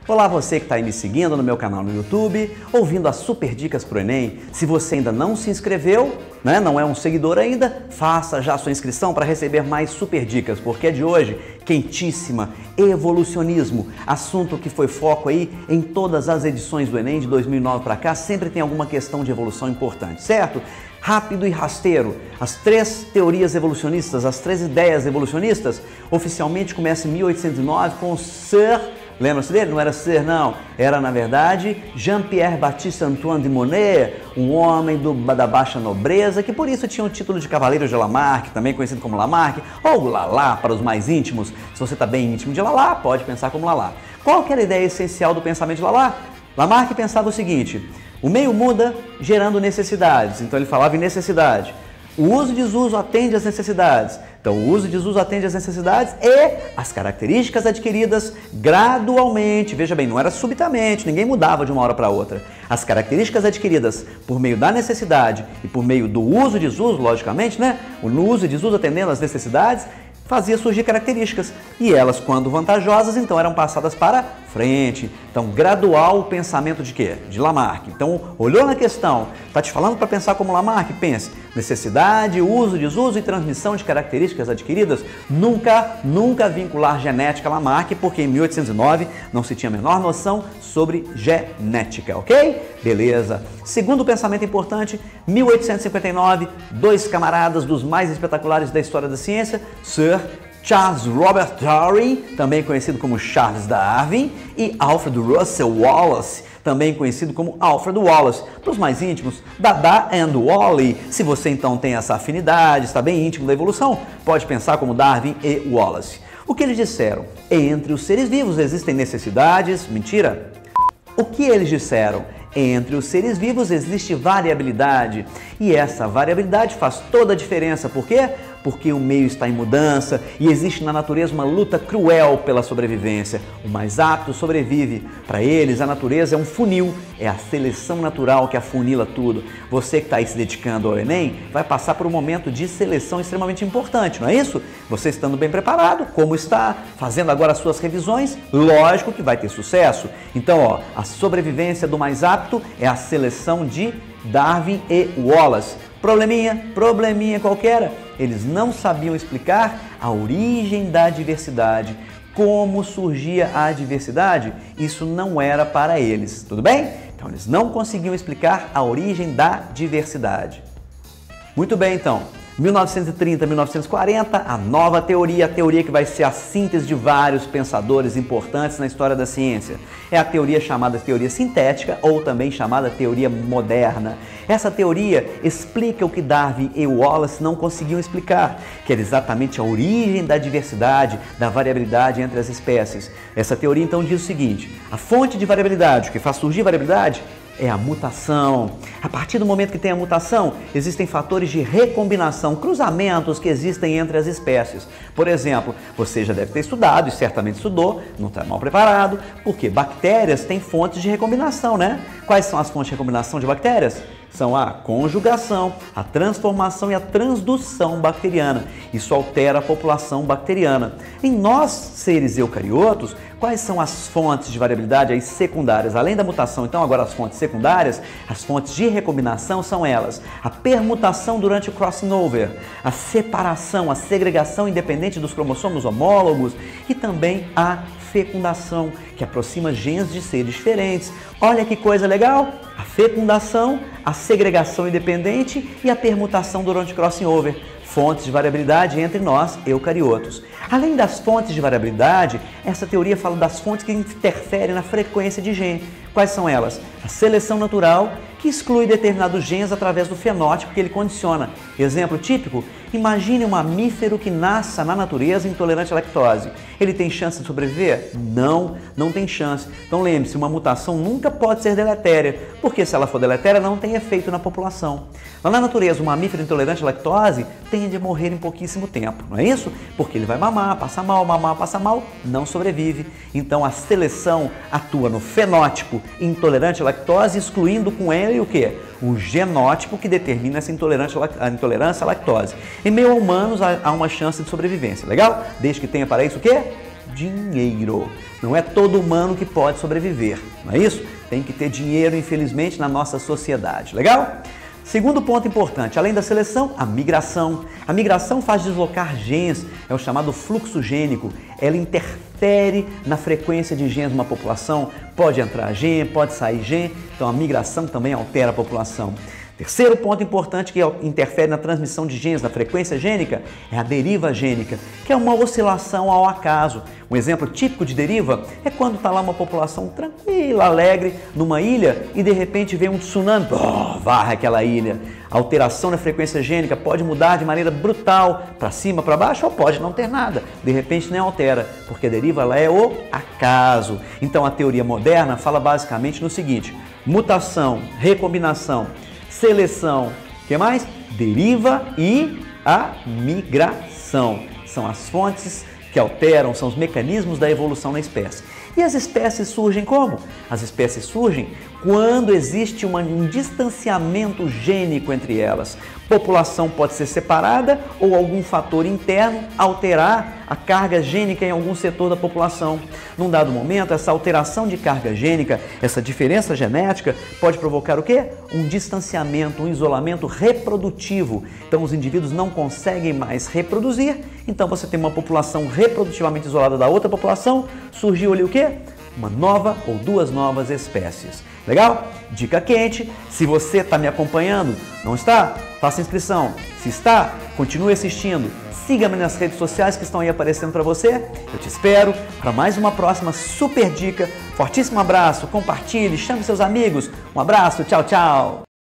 Olá você que está aí me seguindo no meu canal no YouTube, ouvindo as super dicas para o Enem. Se você ainda não se inscreveu, não é um seguidor ainda, faça já a sua inscrição para receber mais super dicas, porque é de hoje, quentíssima, evolucionismo, assunto que foi foco aí em todas as edições do Enem de 2009 para cá, sempre tem alguma questão de evolução importante, certo? Rápido e rasteiro, as três teorias evolucionistas, as três ideias evolucionistas, oficialmente começa em 1809 com Sir... Lembra-se dele? Não era Sir, não. Era, na verdade, Jean-Pierre Baptiste Antoine de Monnet, um homem da baixa nobreza, que por isso tinha o título de Cavaleiro de Lamarck, também conhecido como Lamarck, ou Lalá para os mais íntimos. Se você está bem íntimo de Lalá, pode pensar como Lalá. Qual que era a ideia essencial do pensamento de Lalá? Lamarck pensava o seguinte: o meio muda gerando necessidades, então ele falava em necessidade. O uso e desuso atende às necessidades. Então, o uso e desuso atende às necessidades e as características adquiridas gradualmente. Veja bem, não era subitamente, ninguém mudava de uma hora para outra. As características adquiridas por meio da necessidade e por meio do uso e desuso, logicamente, O uso e desuso atendendo às necessidades, fazia surgir características. E elas, quando vantajosas, então eram passadas para frente. Então, gradual o pensamento de quê? De Lamarck. Então, olhou na questão, está te falando para pensar como Lamarck? Pense, necessidade, uso, desuso e transmissão de características adquiridas, nunca vincular genética a Lamarck, porque em 1809 não se tinha a menor noção sobre genética, ok? Beleza. Segundo pensamento importante, 1859, dois camaradas dos mais espetaculares da história da ciência, Sir Charles Robert Darwin, também conhecido como Charles Darwin, e Alfred Russel Wallace, também conhecido como Alfred Wallace. Para os mais íntimos, Dada and Wally. Se você então tem essa afinidade, está bem íntimo da evolução, pode pensar como Darwin e Wallace. O que eles disseram? Entre os seres vivos existem necessidades... Mentira! O que eles disseram? Entre os seres vivos existe variabilidade e essa variabilidade faz toda a diferença. Por quê? Porque o meio está em mudança e existe na natureza uma luta cruel pela sobrevivência. O mais apto sobrevive. Para eles, a natureza é um funil, é a seleção natural que afunila tudo. Você que está aí se dedicando ao Enem vai passar por um momento de seleção extremamente importante, não é isso? Você estando bem preparado, como está, fazendo agora as suas revisões, lógico que vai ter sucesso. Então, a sobrevivência do mais apto é a seleção de Darwin e Wallace. Probleminha qualquer. Eles não sabiam explicar a origem da diversidade, como surgia a diversidade. Isso não era para eles, tudo bem? Então eles não conseguiam explicar a origem da diversidade. Muito bem, então. 1930, 1940, a nova teoria, a teoria que vai ser a síntese de vários pensadores importantes na história da ciência. É a teoria chamada teoria sintética ou também chamada teoria moderna. Essa teoria explica o que Darwin e Wallace não conseguiam explicar, que era exatamente a origem da diversidade, da variabilidade entre as espécies. Essa teoria então diz o seguinte: a fonte de variabilidade, o que faz surgir variabilidade, é a mutação. A partir do momento que tem a mutação, existem fatores de recombinação, cruzamentos que existem entre as espécies. Por exemplo, você já deve ter estudado, e certamente estudou, não está mal preparado, porque bactérias têm fontes de recombinação, Quais são as fontes de recombinação de bactérias? São a conjugação, a transformação e a transdução bacteriana. Isso altera a população bacteriana. Em nós, seres eucariotos, quais são as fontes de variabilidade aí secundárias? Além da mutação, então, agora as fontes secundárias, as fontes de recombinação são elas: a permutação durante o crossing over, a separação, a segregação independente dos cromossomos homólogos e também a fecundação, que aproxima genes de seres diferentes. Olha que coisa legal! A fecundação, a segregação independente e a permutação durante o crossing over. Fontes de variabilidade entre nós, eucariotos. Além das fontes de variabilidade, essa teoria fala das fontes que interferem na frequência de gene. Quais são elas? A seleção natural, que exclui determinados genes através do fenótipo que ele condiciona. Exemplo típico: imagine um mamífero que nasça na natureza intolerante à lactose. Ele tem chance de sobreviver? Não tem chance. Então lembre-se, uma mutação nunca pode ser deletéria, porque se ela for deletéria não tem efeito na população. Lá na natureza, o mamífero intolerante à lactose tende a morrer em pouquíssimo tempo, não é isso? Porque ele vai mamar, passa mal, não sobrevive. Então a seleção atua no fenótipo intolerante à lactose, excluindo com ele o quê? O genótipo que determina essa intolerância à lactose. Em meio a humanos há uma chance de sobrevivência, legal? Desde que tenha para isso o quê? dinheiro. Não é todo humano que pode sobreviver, não é isso? Tem que ter dinheiro, infelizmente, na nossa sociedade. Legal? Segundo ponto importante, além da seleção, a migração. A migração faz deslocar genes, é o chamado fluxo gênico. Ela interfere na frequência de genes de uma população. Pode entrar gene, pode sair gene, então a migração também altera a população. Terceiro ponto importante que interfere na transmissão de genes, na frequência gênica, é a deriva gênica, que é uma oscilação ao acaso. Um exemplo típico de deriva é quando está lá uma população tranquila, alegre, numa ilha e de repente vem um tsunami, varre aquela ilha. A alteração na frequência gênica pode mudar de maneira brutal, para cima, para baixo, ou pode não ter nada. De repente nem altera, porque a deriva ela é o acaso. Então a teoria moderna fala basicamente no seguinte: mutação, recombinação, seleção, o que mais? Deriva e a migração. São as fontes que alteram, são os mecanismos da evolução na espécie. E as espécies surgem como? As espécies surgem quando existe um distanciamento gênico entre elas. População pode ser separada ou algum fator interno alterar a carga gênica em algum setor da população. Num dado momento, essa alteração de carga gênica, essa diferença genética, pode provocar o quê? Um distanciamento, um isolamento reprodutivo. Então, os indivíduos não conseguem mais reproduzir. Então, você tem uma população reprodutivamente isolada da outra população. Surgiu ali o quê? Uma nova ou duas novas espécies. Legal? Dica quente, se você está me acompanhando, não está? Faça inscrição. Se está, continue assistindo. Siga-me nas redes sociais que estão aí aparecendo para você. Eu te espero para mais uma próxima super dica. Fortíssimo abraço, compartilhe, chame seus amigos. Um abraço, tchau, tchau.